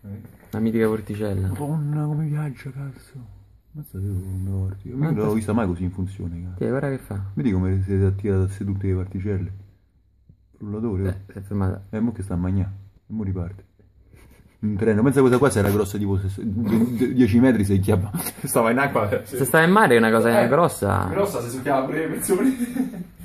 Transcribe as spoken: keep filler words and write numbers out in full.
La mitica vorticella. Madonna come viaggia, cazzo. Mazza io non me lo ricordo. Io non l'ho vista mai così in funzione, cazzo. Sì, guarda che fa. Vedi come siete attivate tutte le particelle? Frullatore, oh. Eh, si è fermata. E mo che sta a mangiare. E mo riparte. Un treno, pensa questa qua se era grossa tipo dieci metri si chiama. Stava in acqua. Se stava in mare è una cosa Eh, grossa. Grossa si succhiava pure le persone.